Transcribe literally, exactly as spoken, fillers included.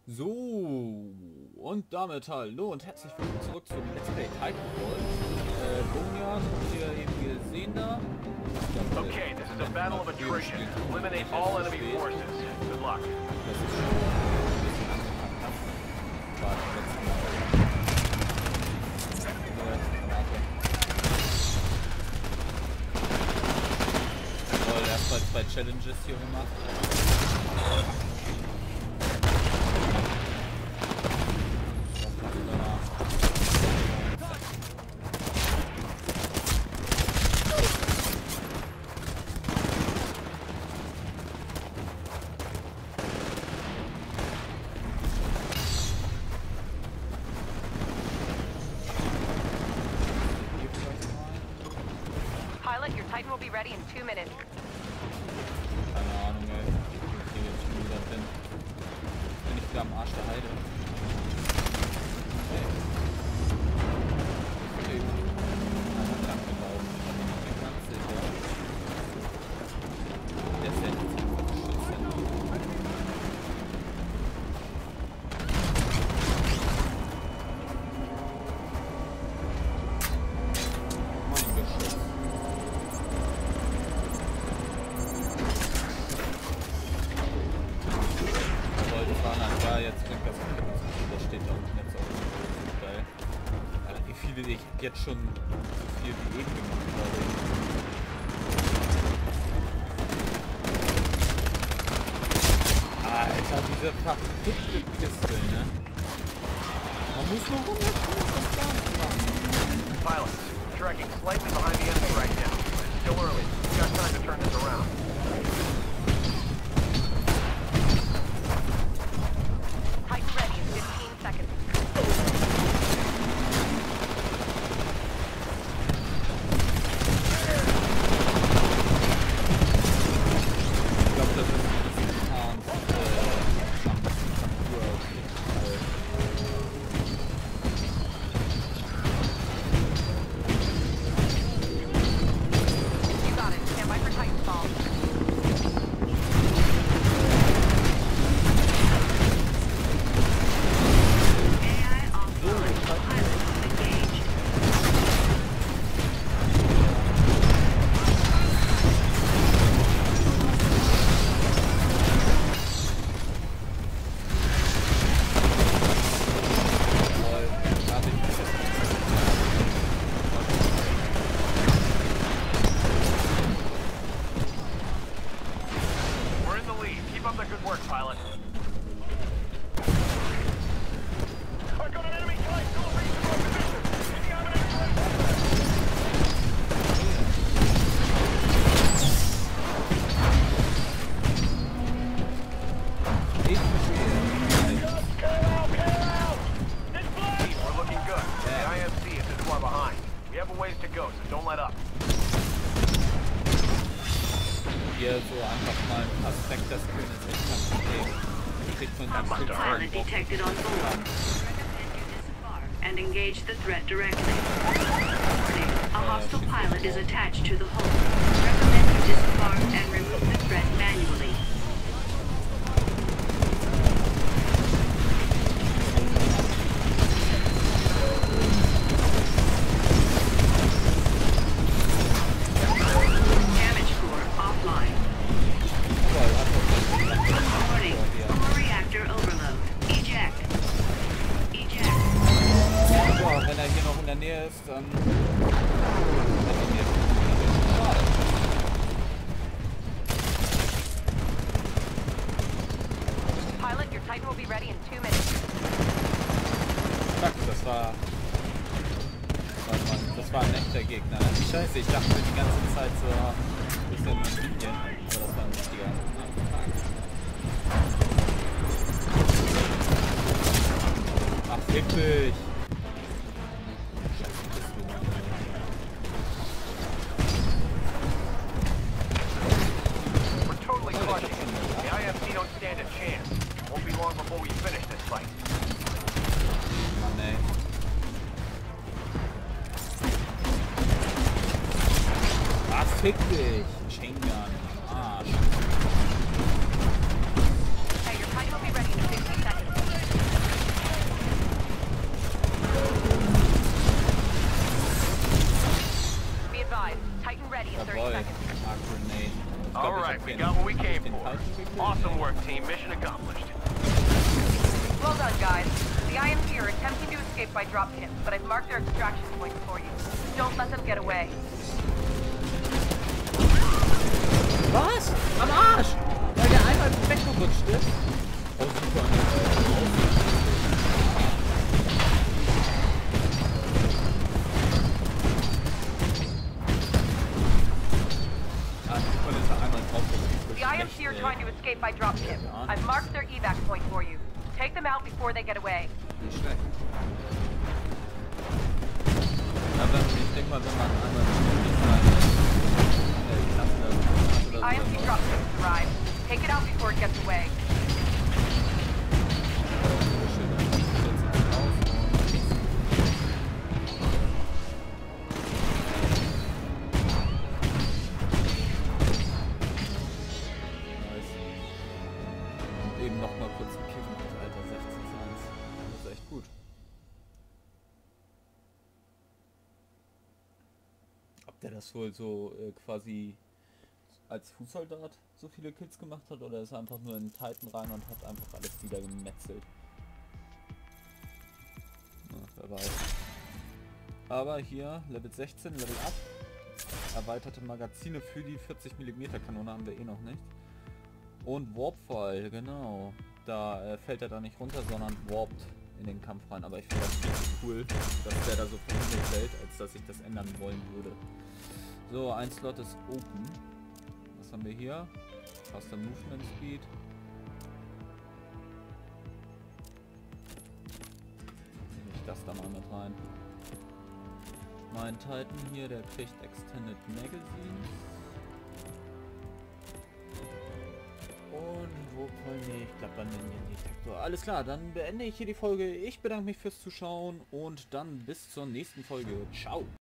So, und damit hallo und herzlich willkommen zurück zum Let's Play Titanfall. Äh, Boneyard habt ihr eben gesehen da. Okay, this is a battle of attrition. Eliminate all enemy forces. Good luck. Das ist schon ein bisschen angepackt hat. War das letzte Mal. Toll, erstmal zwei Challenges hier gemacht. Pilot, your Titan will be ready in two minutes. Keine Ahnung, ey. Ich kriege jetzt schon wieder hin. Bin ich wieder am Arsch der Heide. Okay. Okay. Einmal lang gelaufen. Ich bin ganz sicher. Der ist ja jetzt einfach geschützt. Mein Geschütz. Ja, jetzt bringt das nicht. Das steht da unten jetzt auch nicht geil. Ja, wie viele ich jetzt schon so viel wie eben gemacht habe. Alter, diese verfickte Pistole, ne? Man muss nur hundertfünfzig machen. Pilots, tracking slightly behind the enemy right now. It's still early. We've got time to turn this around. Titan ready in fifteen seconds. Ich glaube, das ist ein bisschen Tarn, äh, am Temperatur auf jeden Fall. You got it. Stand by for Titanfall. We're in the lead. Keep up the good work, pilot. I got an enemy flight still reaching our position. Picking up an We're looking good. The I M C is too far behind. We have a ways to go, so don't let up. Hier so einfach mal ein Aspekt des Königs ist kein Problem. Kriegt man ganz gut Pilot detected on board. Recommend you disembark and engage the threat directly. Warning, a hostile pilot is attached to the hull. Recommend you disembark and remove the threat manually. Damage core offline. Warning, core reactor overload. Eject. Eject. Boah, wenn er hier noch in der Nähe ist, dann... Schade. Pilot, your Titan will be ready in two minutes. Fuck, das war... Warte mal, das war ein echter Gegner. Scheiße, ich dachte die ganze Zeit so... Wir sind in Linien, aber das war ein richtiger. Ach, wirklich! Scheiße, bist du. We're totally crushing it. The I M C don't stand a chance. Won't be long before we finish this fight. Mann, ey. Ah, fick dich! Machine Gun. Arsch. Hey, your Titan will be ready in fifty seconds. team. Mission accomplished. Well done, guys. The I M C are attempting to escape by dropship, but I've marked their extraction points for you. Don't let them get away. Was? Am Arsch! Weil der einmal weggerutscht ist. Oh, super. Ah, super, dass er einmal draufgerutscht. The I M C are trying to escape by dropship. I've marked their evac point for you. Take them out before they get away. Nicht schlecht. Aber ich denke mal, wenn man einmal The I M C dropship has arrived. Take it out before it gets away. Eben noch mal kurz ein Kiffen, Alter, sechzehn zu eins. Das ist echt gut. Ob der das wohl so äh, quasi als Fußsoldat so viele Kills gemacht hat, oder ist er einfach nur in Titan rein und hat einfach alles wieder gemetzelt? Na, wer weiß. Aber hier, Level sechzehn, Level up. Erweiterte Magazine für die vierzig Millimeter Kanone haben wir eh noch nicht. Und Warpfall, genau. Da äh, fällt er da nicht runter, sondern warpt in den Kampf rein. Aber ich finde das richtig cool, dass der da so vom Himmel fällt, als dass ich das ändern wollen würde. So, ein Slot ist open. Was haben wir hier? Faster Movement Speed. Nehme ich das da mal mit rein. Mein Titan hier, der kriegt Extended Magazines. Und wo nee, ich glaube dann in den Detektor. Alles klar, dann beende ich hier die Folge. Ich bedanke mich fürs Zuschauen und dann bis zur nächsten Folge. Ciao!